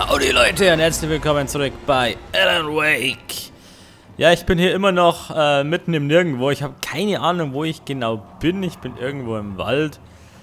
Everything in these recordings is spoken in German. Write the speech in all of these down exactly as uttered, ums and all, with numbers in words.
Howdy Leute und herzlich willkommen zurück bei Alan Wake. Ja, ich bin hier immer noch äh, mitten im Nirgendwo. Ich habe keine Ahnung, wo ich genau bin. Ich bin irgendwo im Wald.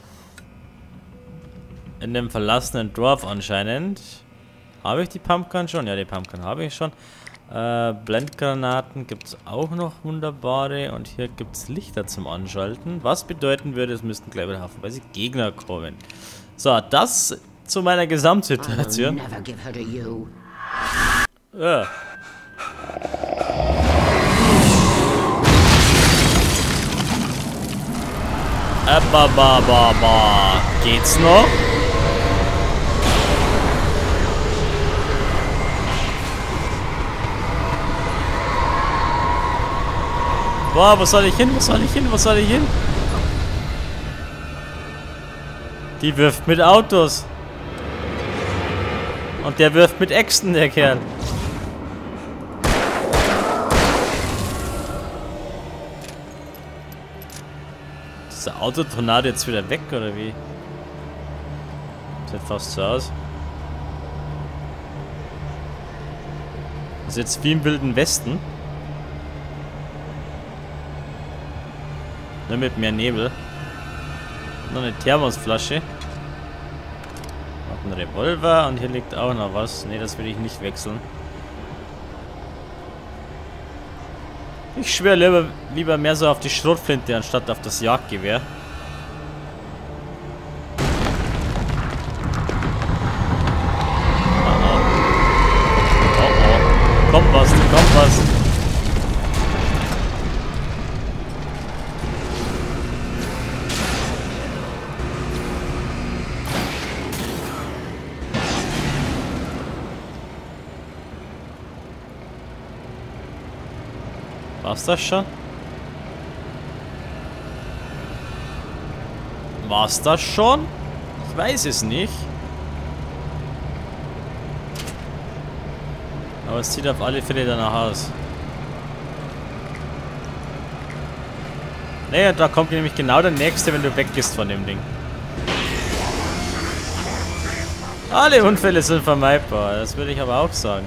In dem verlassenen Dorf anscheinend. Habe ich die Pumpgun schon? Ja, die Pumpgun habe ich schon. Äh, Blendgranaten gibt es auch noch wunderbare. Und hier gibt es Lichter zum Anschalten. Was bedeuten würde, es müssten gleich wieder haufenweise Gegner kommen. So, das zu meiner Gesamtsituation. Ja. Ababababa. Geht's noch? Boah, wo soll ich hin? Wo soll ich hin? Wo soll ich hin? Die wirft mit Autos. Und der wirft mit Äxten, der Kerl. Ist der Autotornado jetzt wieder weg, oder wie? Sieht fast so aus. Das ist jetzt wie im Wilden Westen. Nur mit mehr Nebel. Noch eine Thermosflasche. Noch ein Revolver und hier liegt auch noch was. Ne, das will ich nicht wechseln. Ich schwöre lieber, lieber mehr so auf die Schrotflinte anstatt auf das Jagdgewehr. Oh oh. Oh oh. Kommt was, kommt was. War's das schon? War's das schon? Ich weiß es nicht. Aber es sieht auf alle Fälle danach aus. Naja, da kommt nämlich genau der nächste, wenn du weggehst von dem Ding. Alle Unfälle sind vermeidbar, das würde ich aber auch sagen.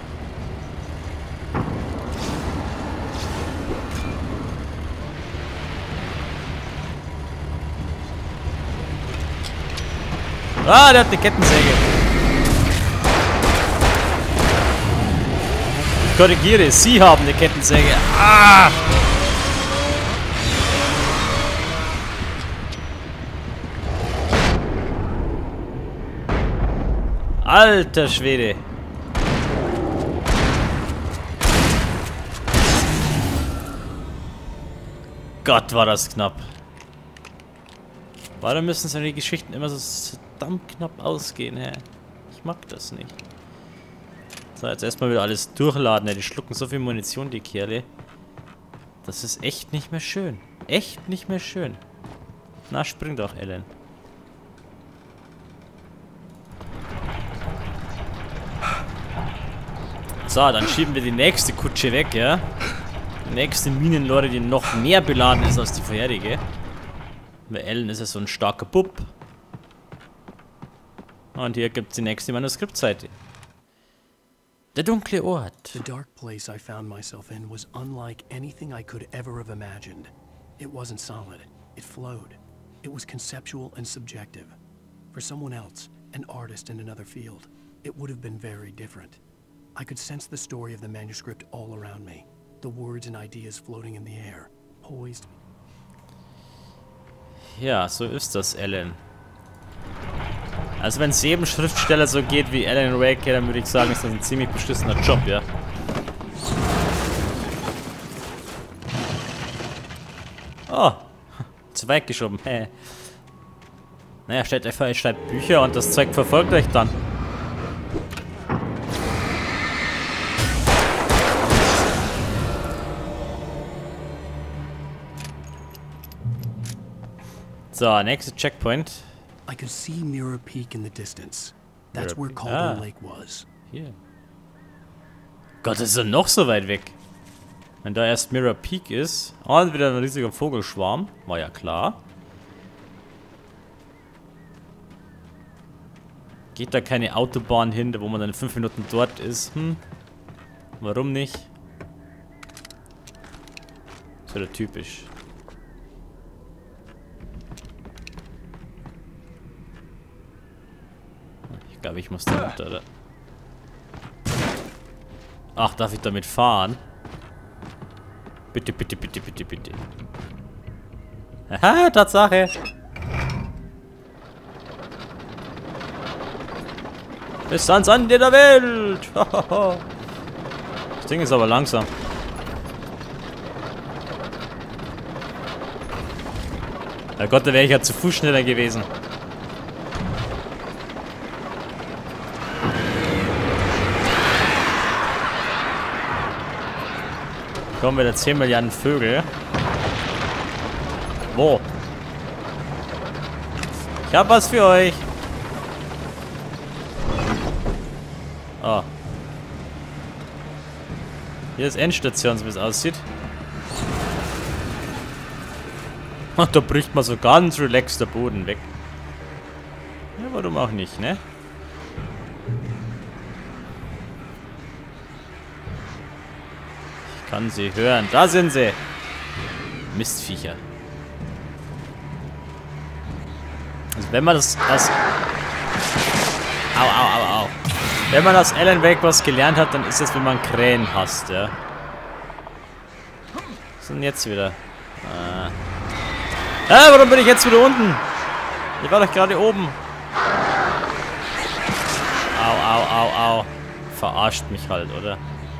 Ah, der hat eine Kettensäge. Ich korrigiere, Sie haben eine Kettensäge. Ah! Alter Schwede. Gott, war das knapp. Warum müssen so die Geschichten immer so verdammt knapp ausgehen, hä? Ich mag das nicht. So, jetzt erstmal wieder alles durchladen, ja. Die schlucken so viel Munition, die Kerle. Das ist echt nicht mehr schön. Echt nicht mehr schön. Na, spring doch, Alan. So, dann schieben wir die nächste Kutsche weg, ja? Die nächste Minenlore, die noch mehr beladen ist als die vorherige. Bei Alan ist es so ein starker Bub. Und hier gibt es die nächste Manuskriptseite. Der dunkle Ort. The dark place I found myself in was unlike anything I could ever have imagined. It wasn't solid. It flowed. It was conceptual and subjective. For someone else, an artist in another field, it would have been very different. I could sense the story of the manuscript all around me. The words and ideas floating in the air, poised. Ja, so ist das, Alan. Also wenn es jedem Schriftsteller so geht wie Alan Wake, dann würde ich sagen, ist das ein ziemlich beschissener Job, ja. Oh, zu weit geschoben. Hä. Naja, stellt euch vor, ihr schreibt Bücher und das Zeug verfolgt euch dann. So, nächster Checkpoint. I could see Mirror Peak in the distance. That's where Calder ah. Lake was. Hier. Gott, das ist ja noch so weit weg. Wenn da erst Mirror Peak ist. Und wieder ein riesiger Vogelschwarm. War ja klar. Geht da keine Autobahn hin, wo man dann in fünf Minuten dort ist? Hm? Warum nicht? So der typisch. Ich glaube, ich muss da runter, oder? Ach, darf ich damit fahren? Bitte, bitte, bitte, bitte, bitte. Aha, Tatsache. Bis ans Ende der Welt. Das Ding ist aber langsam. Herrgott, da wäre ich ja zu Fuß schneller gewesen. Kommen wieder zehn Milliarden Vögel. Wo? Ich hab was für euch. Ah. Hier ist Endstation, so wie es aussieht. Ach, da bricht man so ganz relaxed der Boden weg. Ja, warum auch nicht, ne? Ich kann sie hören. Da sind sie. Mistviecher. Also wenn man das... das au, au, au, au. Wenn man aus Alan Wake was gelernt hat, dann ist es, wenn man Krähen hasst, ja. Was ist denn jetzt wieder? Ah. Ah, warum bin ich jetzt wieder unten? Ich war doch gerade oben. Au, au, au, au. Verarscht mich halt, oder?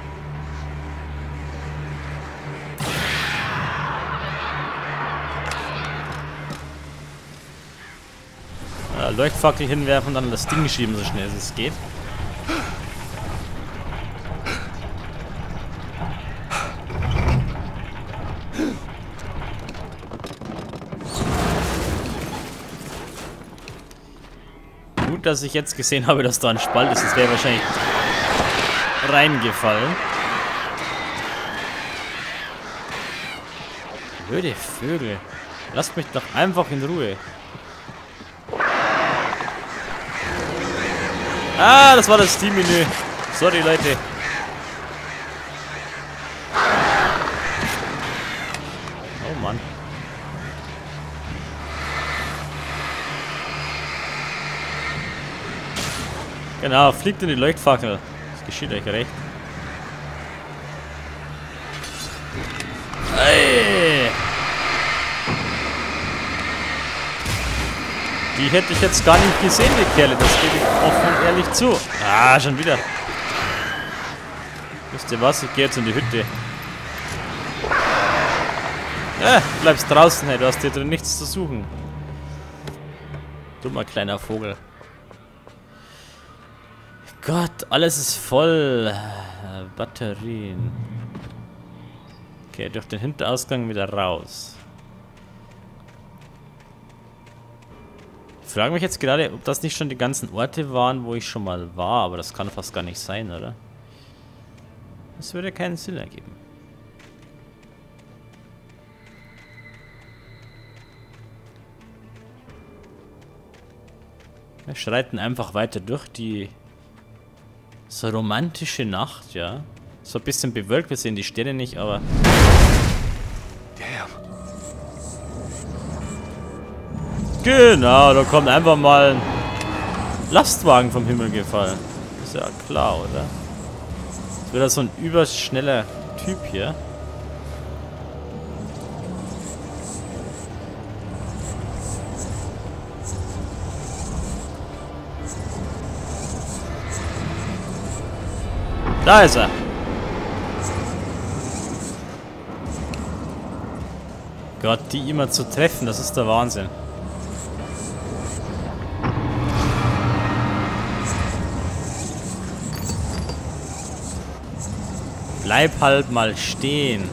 Ja, Leuchtfackel hinwerfen und dann das Ding schieben, so schnell es geht. Gut, dass ich jetzt gesehen habe, dass da ein Spalt ist. Das wäre wahrscheinlich reingefallen. Blöde Vögel. Lasst mich doch einfach in Ruhe. Ah, das war das Steam-Menü. Sorry, Leute. Oh Mann. Genau, fliegt in die Leuchtfackel. Das geschieht euch recht. Hey. Die hätte ich jetzt gar nicht gesehen, die Kerle. Das gebe ich offen und ehrlich zu. Ah, schon wieder. Wisst ihr was? Ich gehe jetzt in die Hütte. Ja, bleibst draußen, hey. Du hast hier drin nichts zu suchen. Dummer kleiner Vogel. Gott, alles ist voll. Batterien. Okay, durch den Hinterausgang wieder raus. Ich frage mich jetzt gerade, ob das nicht schon die ganzen Orte waren, wo ich schon mal war, aber das kann fast gar nicht sein, oder? Das würde keinen Sinn ergeben. Wir schreiten einfach weiter durch die so romantische Nacht, ja. So ein bisschen bewölkt, wir sehen die Sterne nicht, aber... Damn. Genau, da kommt einfach mal ein Lastwagen vom Himmel gefallen. Ist ja klar, oder? Das wird so ein überschneller Typ hier. Da ist er. Gott, die immer zu treffen, das ist der Wahnsinn. Bleib halt mal stehen.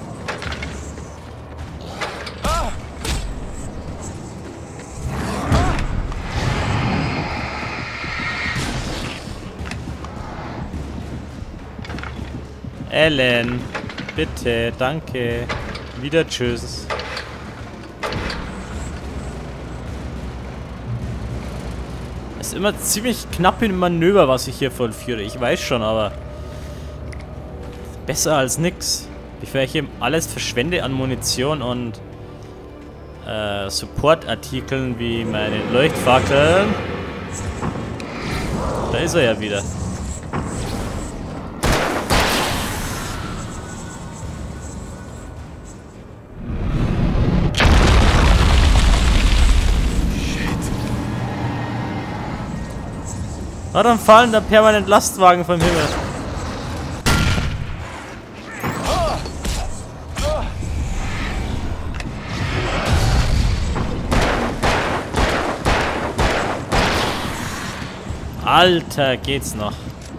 Ellen, bitte, danke. Wieder tschüss. Es ist immer ziemlich knapp im Manöver, was ich hier vollführe. Ich weiß schon, aber besser als nix. Bevor ich hier alles verschwende an Munition und äh, Supportartikeln wie meine Leuchtfackeln. Da ist er ja wieder. Warum fallen da permanent Lastwagen vom Himmel? Alter, geht's noch?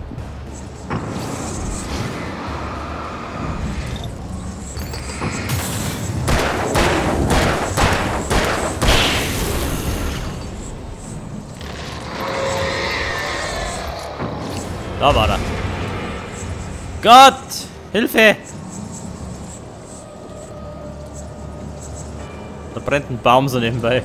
Da war er. Gott! Hilfe! Da brennt ein Baum so nebenbei.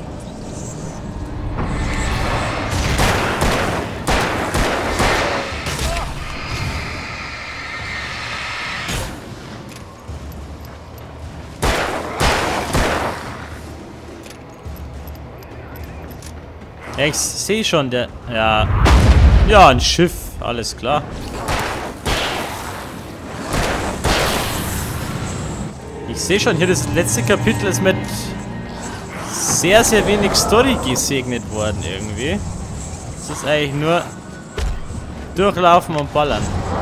Ich sehe schon, der... Ja... Ja, ein Schiff. Alles klar. Ich sehe schon, hier das letzte Kapitel ist mit sehr, sehr wenig Story gesegnet worden irgendwie. Es ist eigentlich nur durchlaufen und ballern.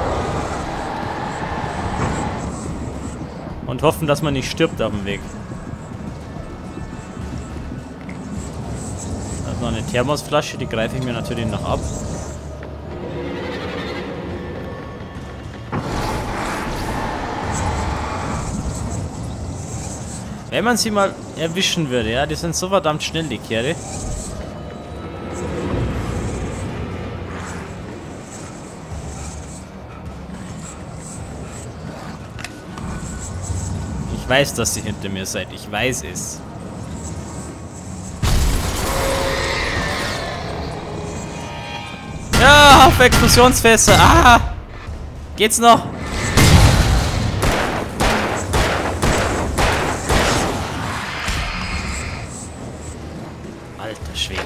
Und hoffen, dass man nicht stirbt auf dem Weg. Da ist noch eine Thermosflasche, die greife ich mir natürlich noch ab. Wenn man sie mal erwischen würde, ja, die sind so verdammt schnell, die Kerle. Ich weiß, dass ihr hinter mir seid. Ich weiß es. Ja, auf Explosionsfässer. Ah! Geht's noch? Alter Schwede.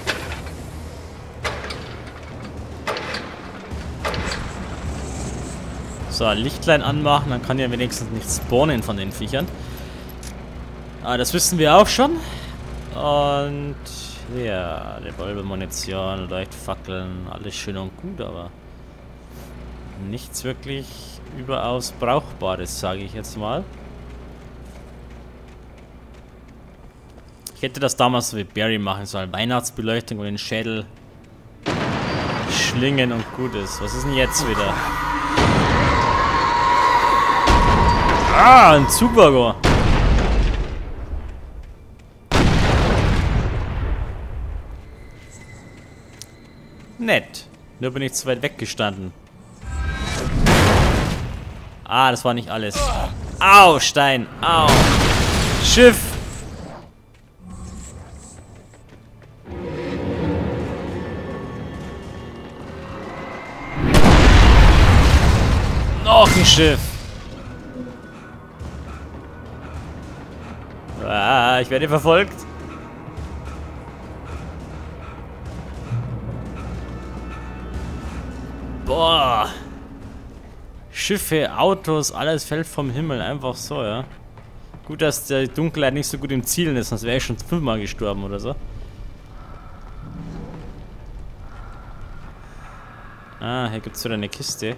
So, Lichtlein anmachen, dann kann ja wenigstens nicht spawnen von den Viechern. Ah, das wissen wir auch schon. Und ja, Revolvermunition, Leuchtfackeln, alles schön und gut, aber nichts wirklich überaus Brauchbares, sage ich jetzt mal. Ich hätte das damals so wie Barry machen sollen. Weihnachtsbeleuchtung und den Schädel schlingen und gut ist. Was ist denn jetzt wieder? Ah, ein Zugwaggon. Nett. Nur bin ich zu weit weggestanden. Ah, das war nicht alles. Au, Stein. Au. Schiff. Noch ein Schiff. Ah, ich werde verfolgt. Boah. Schiffe, Autos, alles fällt vom Himmel. Einfach so, ja. Gut, dass die Dunkelheit nicht so gut im Zielen ist, sonst wäre ich schon fünfmal gestorben oder so. Ah, hier gibt es wieder eine Kiste.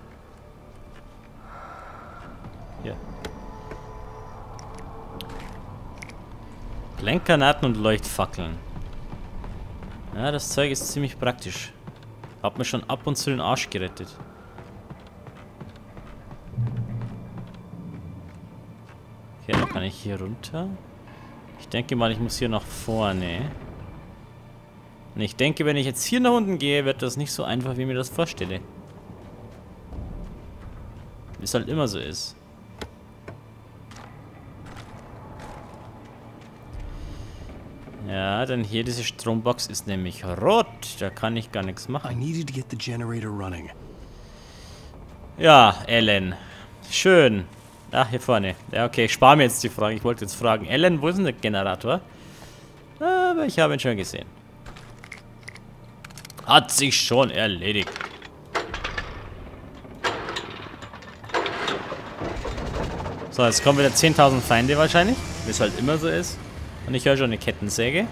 Hier. Lenkgranaten und Leuchtfackeln. Ja, das Zeug ist ziemlich praktisch. Hat mir schon ab und zu den Arsch gerettet. Okay, dann kann ich hier runter. Ich denke mal, ich muss hier nach vorne. Und ich denke, wenn ich jetzt hier nach unten gehe, wird das nicht so einfach, wie ich mir das vorstelle. Wie es halt immer so ist. Ja, denn hier diese Strombox ist nämlich rot. Da kann ich gar nichts I machen. needed to get the generator running. Ja, Ellen. Schön. Ach, hier vorne. Ja, okay, ich spare mir jetzt die Frage. Ich wollte jetzt fragen, Ellen, wo ist denn der Generator? Aber ich habe ihn schon gesehen. Hat sich schon erledigt. So, jetzt kommen wieder zehntausend Feinde wahrscheinlich. Wie es halt immer so ist. Und ich höre schon eine Kettensäge.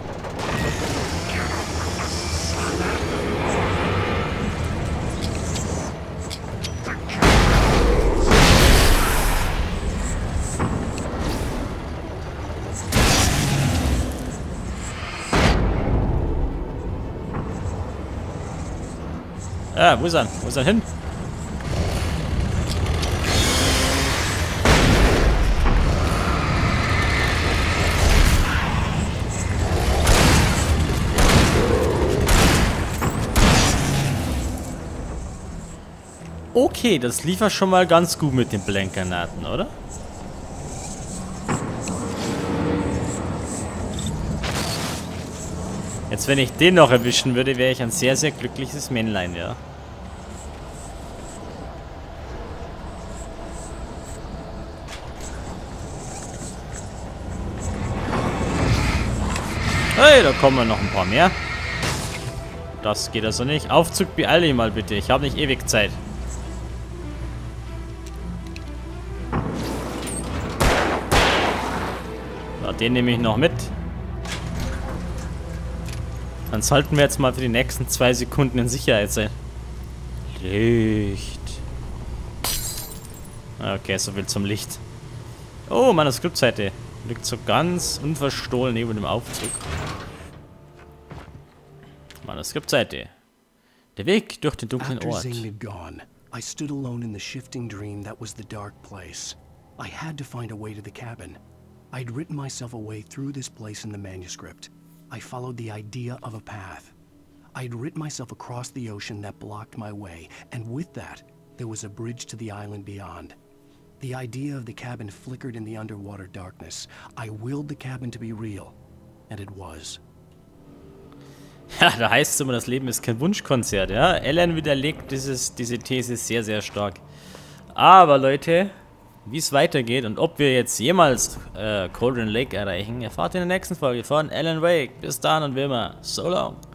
Ah, wo ist er? Wo ist er hin? Okay, das lief ja schon mal ganz gut mit den Blendgranaten, oder? Jetzt, wenn ich den noch erwischen würde, wäre ich ein sehr, sehr glückliches Männlein, ja. Hey, da kommen noch ein paar mehr. Das geht also nicht. Aufzug, beeil dich mal bitte. Ich habe nicht ewig Zeit. So, den nehme ich noch mit. Dann sollten wir jetzt mal für die nächsten zwei Sekunden in Sicherheit sein. Licht. Okay, so viel zum Licht. Oh, Manuskriptseite. Liegt so ganz unverstohlen neben dem Aufzug. Manuskriptseite. Der Weg durch den dunklen After Ort. Zane had gone, I stood alone in the shifting dream that was the dark place. I had to find a way to the cabin. I'd written myself a way through this place in the manuscript. I followed the idea of a path. I'd written myself across the ocean that blocked my way, and with that, there was a bridge to the island beyond. The idea of the cabin flickered in the underwater darkness. I willed the cabin to be real, and it was. Ja, da heißt es immer, das Leben ist kein Wunschkonzert, ja. Ellen widerlegt dieses, diese These sehr, sehr stark. Aber Leute, wie es weitergeht und ob wir jetzt jemals äh, Cauldron Lake erreichen, erfahrt ihr in der nächsten Folge von Alan Wake. Bis dann und wie immer, so long.